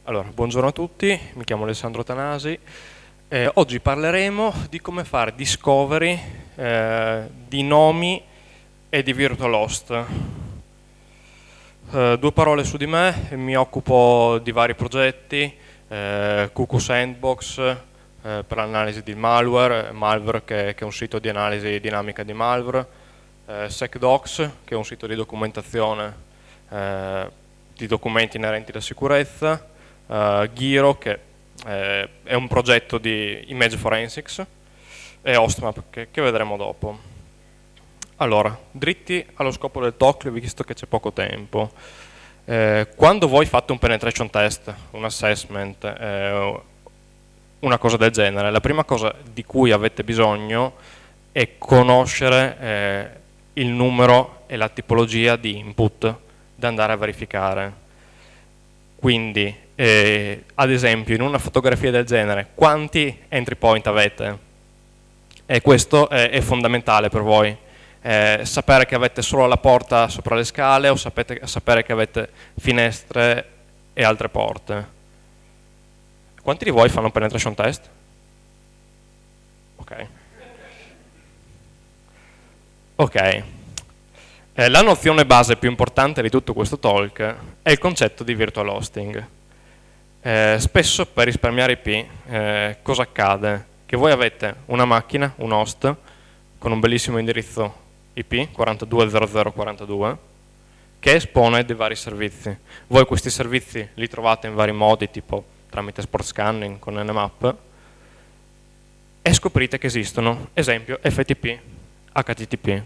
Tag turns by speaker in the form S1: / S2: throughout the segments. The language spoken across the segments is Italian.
S1: Allora, buongiorno a tutti, mi chiamo Alessandro Tanasi. Oggi parleremo di come fare discovery di nomi e di VirtualHost. Due parole su di me: mi occupo di vari progetti, Cuckoo Sandbox per l'analisi di malware che è un sito di analisi dinamica di malware, SecDocs, che è un sito di documentazione di documenti inerenti alla sicurezza, Giro, che è un progetto di image forensics, e Hostmap, che vedremo dopo. Allora, dritti allo scopo del talk, visto che c'è poco tempo. Quando voi fate un penetration test, un assessment, una cosa del genere, la prima cosa di cui avete bisogno è conoscere il numero e la tipologia di input da andare a verificare. Quindi, ad esempio, in una fotografia del genere, quanti entry point avete? E questo è fondamentale per voi. Sapere che avete solo la porta sopra le scale o sapere che avete finestre e altre porte. Quanti di voi fanno un penetration test? Ok. Ok. La nozione base più importante di tutto questo talk è il concetto di virtual hosting. Spesso per risparmiare IP cosa accade? Che voi avete una macchina, un host, con un bellissimo indirizzo IP 420042 che espone dei vari servizi. Voi questi servizi li trovate in vari modi, tipo tramite sport scanning con Nmap, e scoprite che esistono, esempio FTP, HTTP.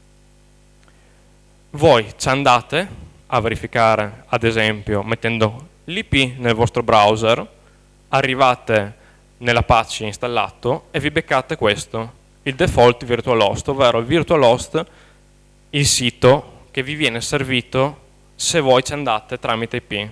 S1: Voi ci andate a verificare, ad esempio, mettendo l'IP nel vostro browser, arrivate nell'Apache installato e vi beccate questo, il default virtual host, ovvero il virtual host, il sito che vi viene servito se voi ci andate tramite IP.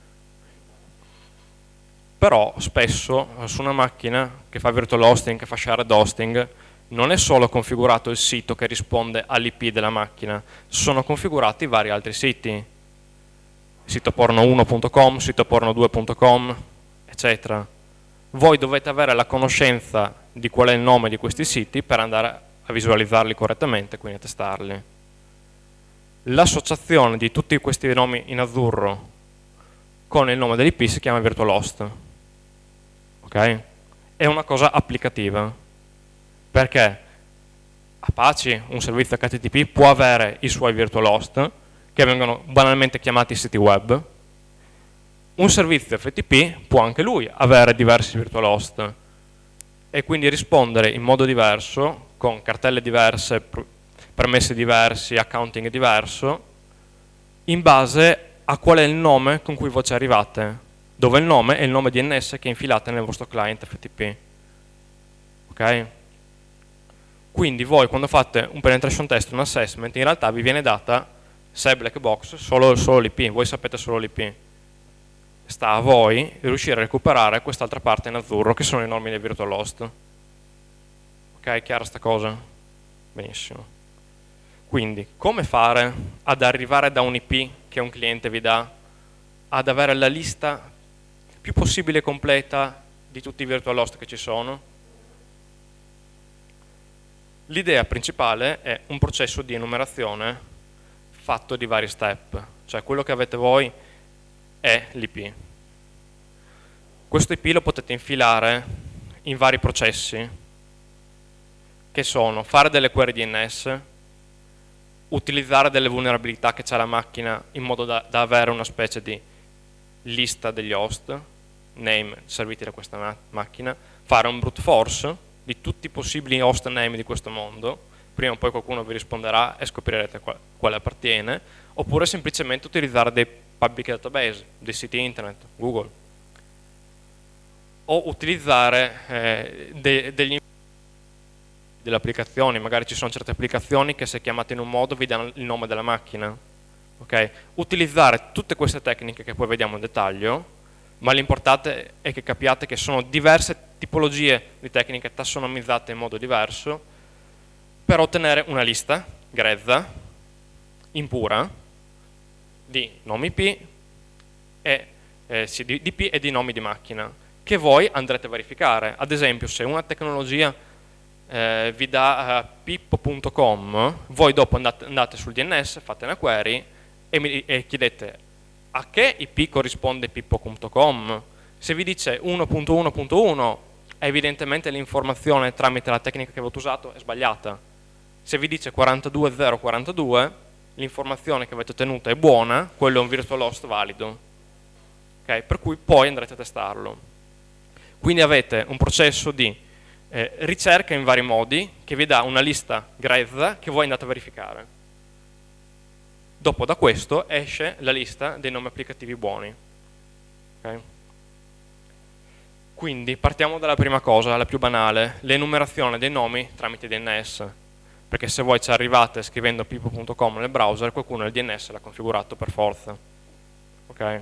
S1: Però spesso su una macchina che fa virtual hosting, che fa shared hosting, non è solo configurato il sito che risponde all'IP della macchina, sono configurati vari altri siti, sito porno1.com, sito porno2.com, eccetera. Voi dovete avere la conoscenza di qual è il nome di questi siti per andare a visualizzarli correttamente, quindi a testarli. L'associazione di tutti questi nomi in azzurro con il nome dell'IP si chiama virtual host. Okay? È una cosa applicativa, perché Apache, un servizio HTTP, può avere i suoi virtual host, che vengono banalmente chiamati siti web. Un servizio FTP può anche lui avere diversi virtual host e quindi rispondere in modo diverso, con cartelle diverse, permessi diversi, accounting diverso, in base a qual è il nome con cui voi ci arrivate, dove il nome è il nome DNS che infilate nel vostro client FTP. Ok? Quindi voi quando fate un penetration test, un assessment, in realtà vi viene data, se è black box, solo l'IP, voi sapete solo l'IP. Sta a voi riuscire a recuperare quest'altra parte in azzurro, che sono i nomi del virtual host. Ok, chiara sta cosa? Benissimo. Quindi, come fare ad arrivare da un IP che un cliente vi dà ad avere la lista più possibile completa di tutti i virtual host che ci sono? L'idea principale è un processo di enumerazione fatto di vari step, cioè quello che avete voi è l'IP. Questo IP lo potete infilare in vari processi, che sono fare delle query DNS, utilizzare delle vulnerabilità che c'ha la macchina in modo da avere una specie di lista degli host, name serviti da questa macchina, fare un brute force di tutti i possibili host name di questo mondo, prima o poi qualcuno vi risponderà e scoprirete quale appartiene, oppure semplicemente utilizzare dei public database, dei siti internet, Google, o utilizzare delle applicazioni, magari ci sono certe applicazioni che se chiamate in un modo vi danno il nome della macchina. Okay? Utilizzare tutte queste tecniche che poi vediamo in dettaglio, ma l'importante è che capiate che sono diverse tipologie di tecniche tassonomizzate in modo diverso per ottenere una lista grezza, impura, di nomi IP e sia di IP e di nomi di macchina, che voi andrete a verificare. Ad esempio, se una tecnologia vi dà pippo.com, voi dopo andate sul DNS, fate una query e chiedete a che IP corrisponde pippo.com. Se vi dice 1.1.1, evidentemente l'informazione tramite la tecnica che avete usato è sbagliata. Se vi dice 42.0.42, l'informazione che avete ottenuto è buona, quello è un virtual host valido. Okay? Per cui poi andrete a testarlo. Quindi avete un processo di ricerca in vari modi che vi dà una lista grezza che voi andate a verificare. Dopo da questo esce la lista dei nomi applicativi buoni. Okay? Quindi partiamo dalla prima cosa, la più banale, l'enumerazione dei nomi tramite DNS. Perché se voi ci arrivate scrivendo pippo.com nel browser, qualcuno nel DNS l'ha configurato per forza. Ok?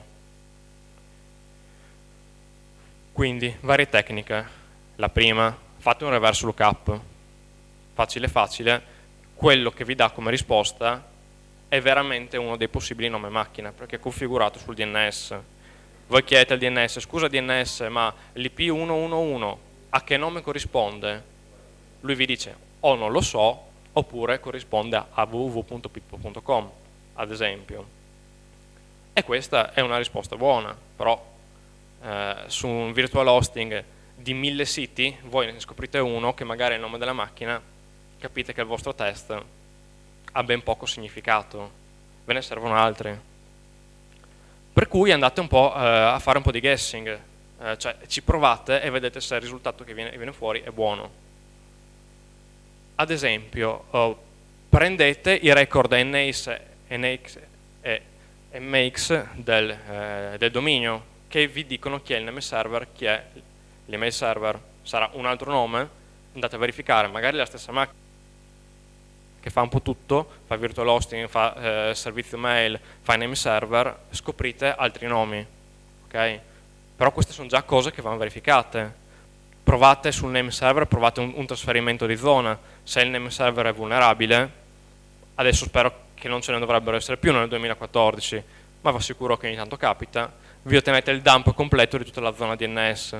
S1: Quindi, varie tecniche. La prima, fate un reverse lookup. Facile facile, quello che vi dà come risposta è veramente uno dei possibili nomi macchina, perché è configurato sul DNS. Voi chiedete al DNS, scusa DNS, ma l'IP 111 a che nome corrisponde? Lui vi dice, o non lo so, oppure corrisponde a www.pippo.com, ad esempio. E questa è una risposta buona, però su un virtual hosting di 1000 siti, voi ne scoprite uno che magari è il nome della macchina, capite che il vostro test ha ben poco significato, ve ne servono altri. Per cui andate un po' a fare un po' di guessing, cioè ci provate e vedete se il risultato che viene fuori è buono. Ad esempio, prendete i record NAX e MAX del dominio, che vi dicono chi è il name server, chi è l'email server. Sarà un altro nome, andate a verificare, magari la stessa macchina che fa un po' tutto, fa virtual hosting, fa servizio mail, fa name server, scoprite altri nomi, ok? Però queste sono già cose che vanno verificate. Provate sul name server, provate un trasferimento di zona. Se il name server è vulnerabile, adesso spero che non ce ne dovrebbero essere più nel 2014, ma vi assicuro che ogni tanto capita, vi ottenete il dump completo di tutta la zona DNS.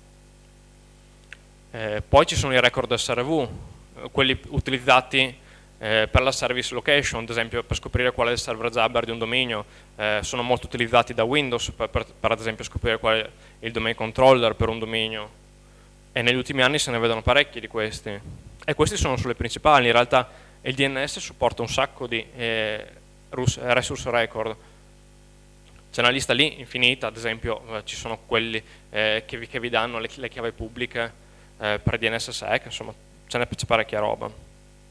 S1: Poi ci sono i record SRV, quelli utilizzati per la service location, ad esempio per scoprire qual è il server Jabber di un dominio, sono molto utilizzati da Windows per ad esempio scoprire qual è il domain controller per un dominio, e negli ultimi anni se ne vedono parecchi di questi, e questi sono sulle principali. In realtà il DNS supporta un sacco di resource record, c'è una lista lì infinita, ad esempio ci sono quelli che vi danno le chiavi pubbliche per DNSSEC, insomma c'è parecchia roba.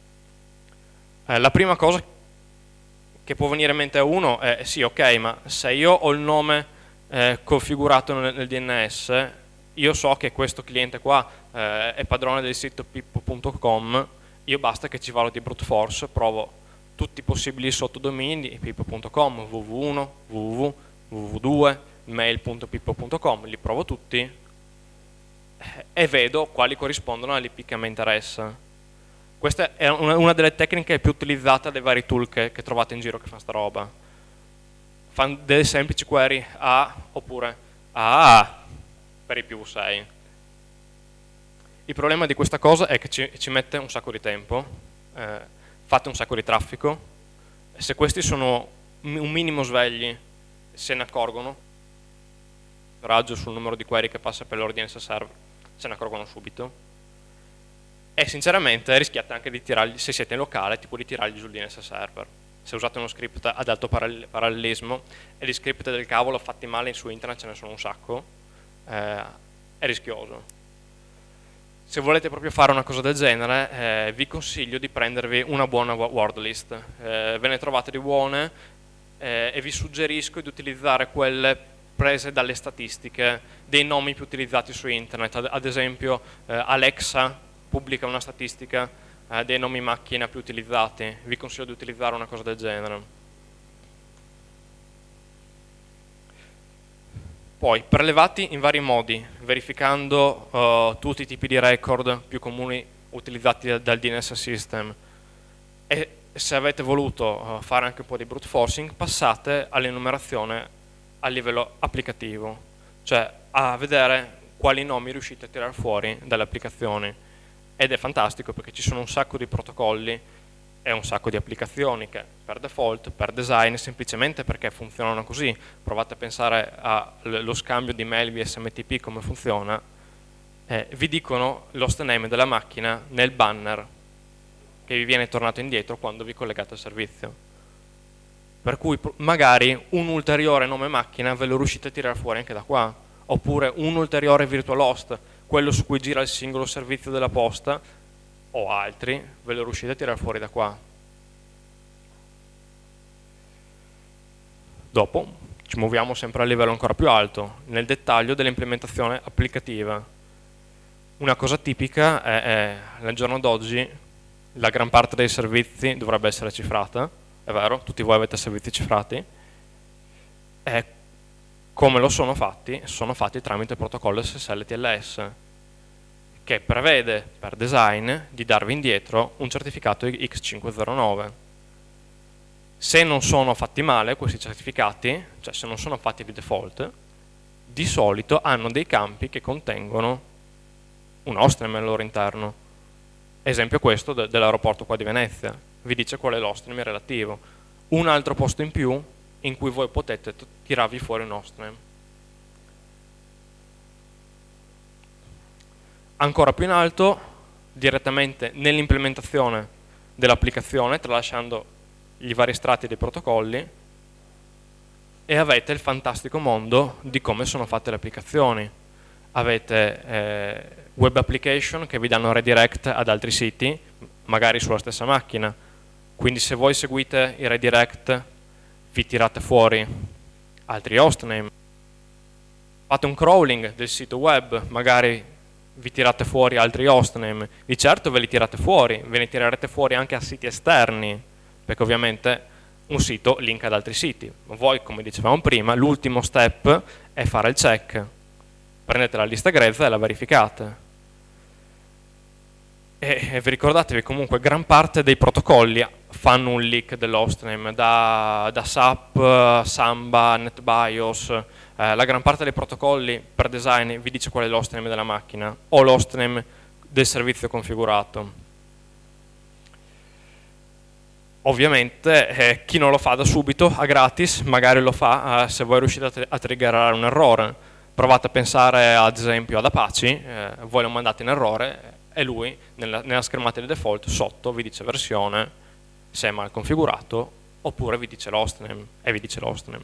S1: La prima cosa che può venire in mente a uno è sì, ok, ma se io ho il nome configurato nel DNS, io so che questo cliente qua è padrone del sito pippo.com, io basta che ci valuti brute force, provo tutti i possibili sottodomini di pippo.com, www1, www, www2, mail.pippo.com, li provo tutti e vedo quali corrispondono all'IP che mi interessa. Questa è una delle tecniche più utilizzate dai vari tool che trovate in giro che fanno sta roba. Fanno delle semplici query A oppure A per IPv6. Il problema di questa cosa è che ci mette un sacco di tempo, fate un sacco di traffico, e se questi sono un minimo svegli, se ne accorgono, raggio sul numero di query che passa per l'ordine server, se ne accorgono subito. E sinceramente rischiate anche di tirarli, se siete in locale, tipo di tirarli sul DNS server. Se usate uno script ad alto parallelismo e gli script del cavolo fatti male su internet ce ne sono un sacco, è rischioso. Se volete proprio fare una cosa del genere, vi consiglio di prendervi una buona word list. Ve ne trovate di buone e vi suggerisco di utilizzare quelle prese dalle statistiche dei nomi più utilizzati su internet. Ad esempio Alexa pubblica una statistica dei nomi macchina più utilizzati, vi consiglio di utilizzare una cosa del genere. Poi, prelevati in vari modi, verificando tutti i tipi di record più comuni utilizzati dal DNS system, e se avete voluto fare anche un po' di brute forcing, passate all'enumerazione a livello applicativo, cioè a vedere quali nomi riuscite a tirare fuori dalle applicazioni. Ed è fantastico perché ci sono un sacco di protocolli e un sacco di applicazioni che per default, per design, semplicemente perché funzionano così. Provate a pensare allo scambio di mail via SMTP, come funziona. Vi dicono l'host name della macchina nel banner che vi viene tornato indietro quando vi collegate al servizio. Per cui magari un ulteriore nome macchina ve lo riuscite a tirare fuori anche da qua, oppure un ulteriore virtual host, quello su cui gira il singolo servizio della posta, o altri, ve lo riuscite a tirare fuori da qua. Dopo ci muoviamo sempre a livello ancora più alto, nel dettaglio dell'implementazione applicativa. Una cosa tipica è nel giorno d'oggi la gran parte dei servizi dovrebbe essere cifrata, è vero, tutti voi avete servizi cifrati, e come lo sono fatti? Sono fatti tramite il protocollo SSL TLS, che prevede per design di darvi indietro un certificato X509. Se non sono fatti male questi certificati, cioè se non sono fatti di default, di solito hanno dei campi che contengono un hostname al loro interno. Esempio questo dell'aeroporto qua di Venezia, vi dice qual è l'hostname relativo. Un altro posto in più in cui voi potete tirarvi fuori un hostname. Ancora più in alto, direttamente nell'implementazione dell'applicazione, tralasciando i vari strati dei protocolli, e avete il fantastico mondo di come sono fatte le applicazioni. Avete web application che vi danno redirect ad altri siti, magari sulla stessa macchina. Quindi se voi seguite i redirect, vi tirate fuori altri hostname. Fate un crawling del sito web, magari vi tirate fuori altri hostname. Di certo ve li tirate fuori, ve ne tirerete fuori anche a siti esterni, perché ovviamente un sito linka ad altri siti. Voi, come dicevamo prima, l'ultimo step è fare il check. Prendete la lista grezza e la verificate. E vi ricordatevi comunque, gran parte dei protocolli fanno un leak dell'hostname, da SAP, Samba, NetBIOS, la gran parte dei protocolli per design vi dice qual è l'hostname della macchina o l'hostname del servizio configurato. Ovviamente chi non lo fa da subito a gratis magari lo fa se voi riuscite a triggerare un errore. Provate a pensare ad esempio ad Apache, voi lo mandate in errore e lui nella schermata di default sotto vi dice versione, se è mal configurato, oppure vi dice l'hostname e vi dice l'hostname.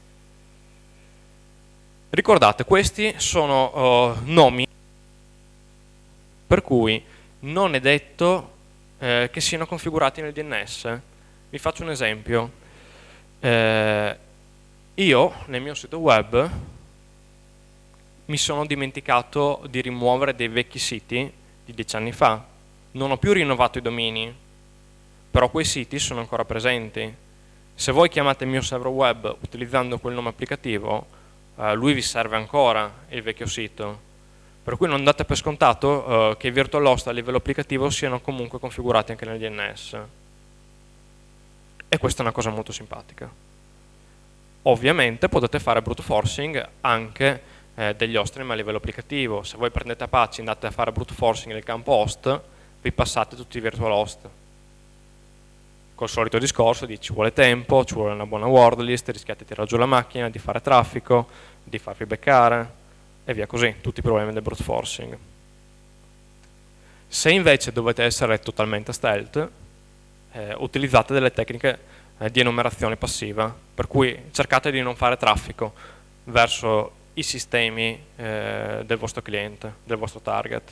S1: Ricordate, questi sono nomi per cui non è detto che siano configurati nel DNS. Vi faccio un esempio. Io nel mio sito web mi sono dimenticato di rimuovere dei vecchi siti di 10 anni fa. Non ho più rinnovato i domini, però quei siti sono ancora presenti. Se voi chiamate il mio server web utilizzando quel nome applicativo, lui vi serve ancora il vecchio sito. Per cui non date per scontato che i virtual host a livello applicativo siano comunque configurati anche nel DNS. E questa è una cosa molto simpatica. Ovviamente potete fare brute forcing anche degli hostname a livello applicativo. Se voi prendete Apache e andate a fare brute forcing nel campo host, vi passate tutti i virtual host. Col solito discorso di ci vuole tempo, ci vuole una buona word list, rischiate di tirare giù la macchina, di fare traffico, di farvi beccare, e via così, tutti i problemi del brute forcing. Se invece dovete essere totalmente stealth, utilizzate delle tecniche di enumerazione passiva, per cui cercate di non fare traffico verso i sistemi del vostro cliente, del vostro target.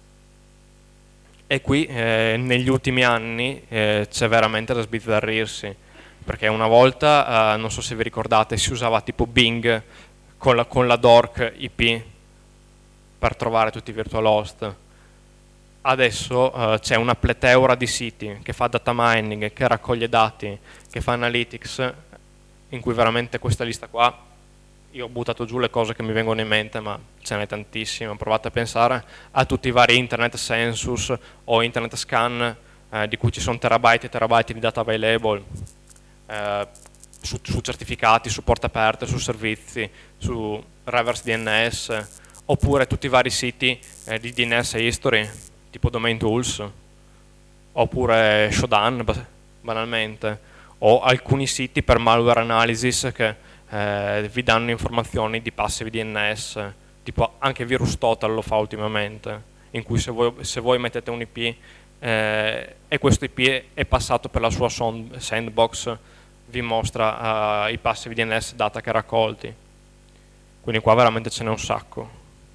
S1: E qui negli ultimi anni c'è veramente da sbizzarrirsi, perché una volta, non so se vi ricordate, si usava tipo Bing con la DORC IP per trovare tutti i virtual host. Adesso c'è una pletora di siti che fa data mining, che raccoglie dati, che fa analytics, in cui veramente questa lista qua, io ho buttato giù le cose che mi vengono in mente, ma ce n'è tantissime. Provate a pensare a tutti i vari internet census o internet scan di cui ci sono terabyte e terabyte di data available. su certificati, su porte aperte, su servizi, su reverse DNS, oppure tutti i vari siti di DNS history, tipo Domain Tools, oppure Shodan, banalmente, o alcuni siti per malware analysis che vi danno informazioni di passive DNS, tipo anche VirusTotal lo fa ultimamente, in cui se voi mettete un IP e questo IP è passato per la sua sandbox, vi mostra i passive DNS data che raccolti. Quindi qua veramente ce n'è un sacco.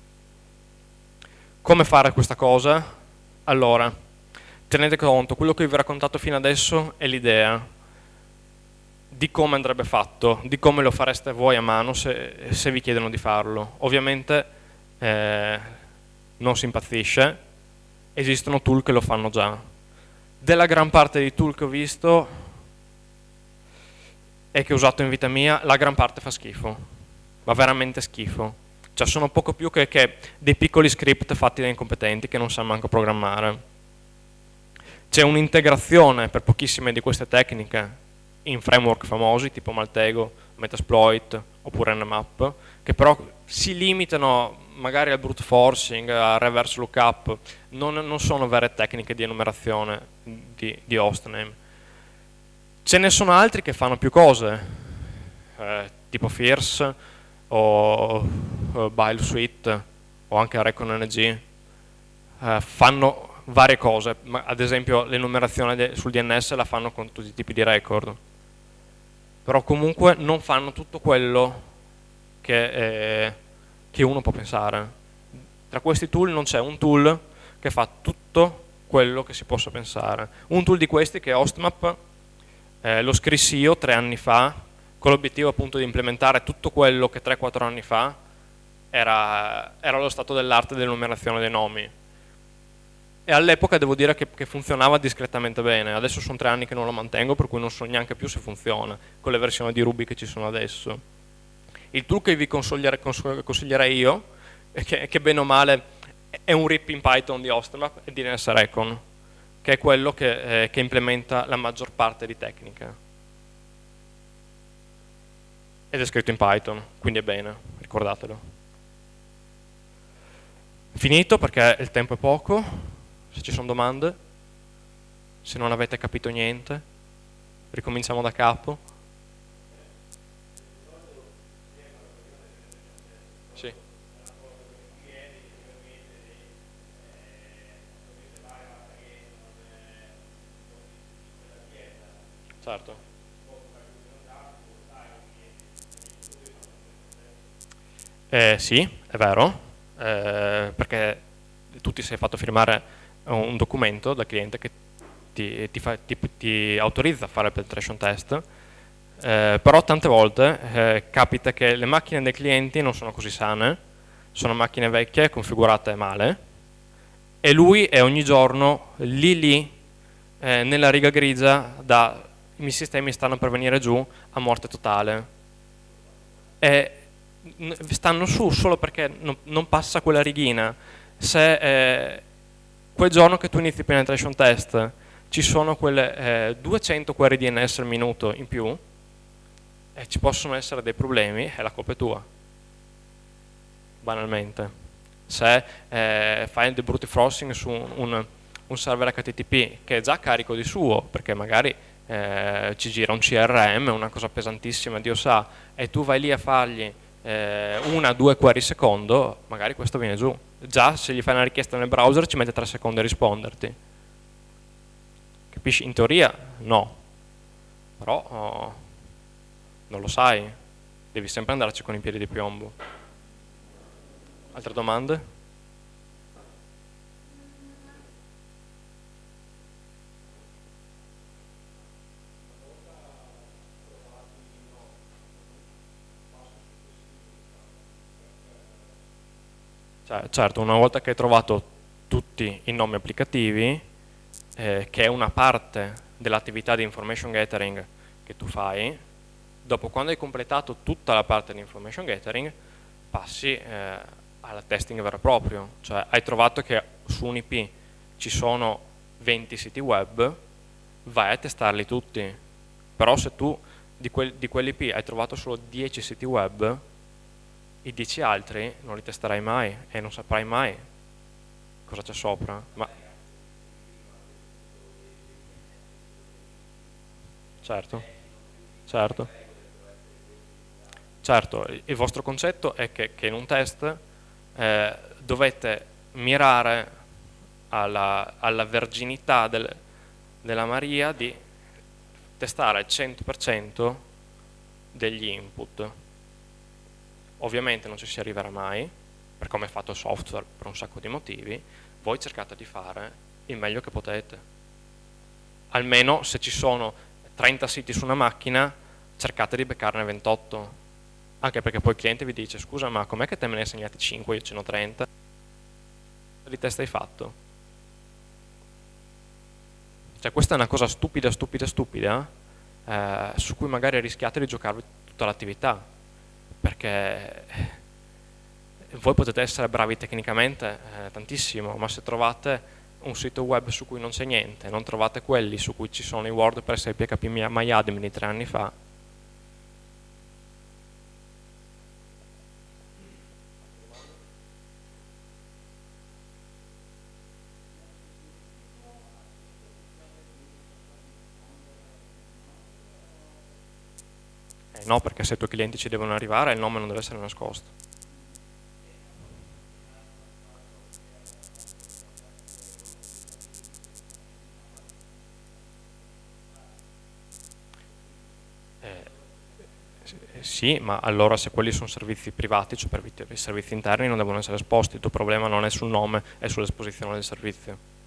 S1: Come fare questa cosa? Allora, tenete conto, quello che vi ho raccontato fino adesso è l'idea di come andrebbe fatto, di come lo fareste voi a mano se vi chiedono di farlo. Ovviamente non si impazzisce, esistono tool che lo fanno già. Della gran parte dei tool che ho visto e che ho usato in vita mia, la gran parte fa schifo, va veramente schifo. Cioè sono poco più che dei piccoli script fatti da incompetenti che non sanno manco programmare. C'è un'integrazione per pochissime di queste tecniche in framework famosi tipo Maltego, Metasploit oppure Nmap, che però si limitano magari al brute forcing, al reverse lookup, non sono vere tecniche di enumerazione di hostname. Ce ne sono altri che fanno più cose, tipo Fierce o Bile Suite o anche ReconNG, fanno varie cose, ad esempio l'enumerazione sul DNS la fanno con tutti i tipi di record, però comunque non fanno tutto quello che uno può pensare. Tra questi tool non c'è un tool che fa tutto quello che si possa pensare. Un tool di questi, che è Hostmap, lo scrissi io 3 anni fa, con l'obiettivo appunto di implementare tutto quello che 3-4 anni fa era lo stato dell'arte dell'enumerazione dei nomi. E all'epoca devo dire che funzionava discretamente bene. Adesso sono 3 anni che non lo mantengo, per cui non so neanche più se funziona con le versioni di Ruby che ci sono adesso. Il tool che vi consiglierei io, che bene o male è un RIP in Python di Hostmap, è DNSRecon, che è quello che implementa la maggior parte di tecniche. Ed è scritto in Python, quindi è bene, ricordatelo. Finito, perché il tempo è poco. Se ci sono domande, se non avete capito niente, ricominciamo da capo. Sì. Certo. Sì, è vero, perché tu ti sei fatto firmare un documento dal cliente che ti autorizza a fare il penetration test, però tante volte capita che le macchine dei clienti non sono così sane, sono macchine vecchie, configurate male, e lui è ogni giorno lì nella riga grigia da i miei sistemi stanno per venire giù a morte totale. E stanno su solo perché non passa quella righina. Se quel giorno che tu inizi il penetration test ci sono quelle 200 query DNS al minuto in più, e ci possono essere dei problemi, e la colpa è tua, banalmente. Se fai del brute forcing su un server HTTP che è già carico di suo, perché magari ci gira un CRM, una cosa pesantissima, Dio sa, e tu vai lì a fargli 1-2 query secondo, magari questo viene giù. Già se gli fai una richiesta nel browser ci mette 3 secondi a risponderti. Capisci? In teoria no, però non lo sai, devi sempre andarci con i piedi di piombo. Altre domande? Certo, una volta che hai trovato tutti i nomi applicativi, che è una parte dell'attività di information gathering che tu fai, dopo quando hai completato tutta la parte di information gathering, passi al testing vero e proprio. Cioè hai trovato che su un IP ci sono 20 siti web, vai a testarli tutti. Però se tu di quell'IP hai trovato solo 10 siti web, i 10 altri non li testerai mai e non saprai mai cosa c'è sopra. Ma certo, certo. Certo, il vostro concetto è che in un test dovete mirare alla verginità della Maria di testare il 100% degli input. Ovviamente non ci si arriverà mai, per come è fatto il software, per un sacco di motivi. Voi cercate di fare il meglio che potete. Almeno se ci sono 30 siti su una macchina, cercate di beccarne 28. Anche perché poi il cliente vi dice: scusa, ma com'è che te me ne hai segnati 5, io ce ne ho 30? Di test hai fatto? Cioè, questa è una cosa stupida, stupida, stupida, su cui magari rischiate di giocarvi tutta l'attività, perché voi potete essere bravi tecnicamente tantissimo, ma se trovate un sito web su cui non c'è niente, non trovate quelli su cui ci sono i WordPress e i PHP MyAdmin di 3 anni fa, no, perché se i tuoi clienti ci devono arrivare il nome non deve essere nascosto. Sì, ma allora se quelli sono servizi privati, cioè per i servizi interni non devono essere esposti, il tuo problema non è sul nome, è sull'esposizione del servizio.